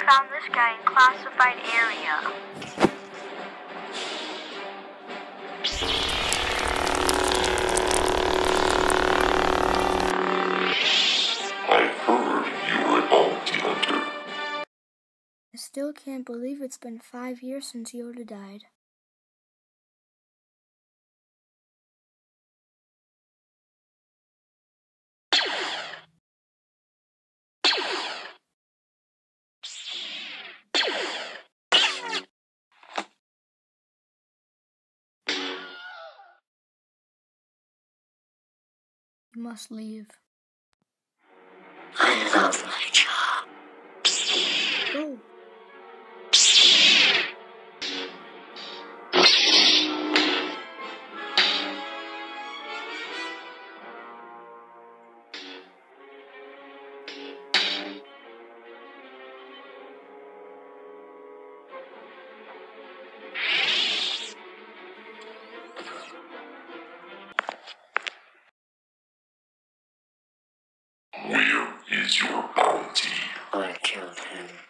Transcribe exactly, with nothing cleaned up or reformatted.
found this guy in classified area. I heard you were a bounty hunter. I still can't believe it's been five years since Yoda died. You must leave. I love my job. Go. Where is your bounty? I killed him.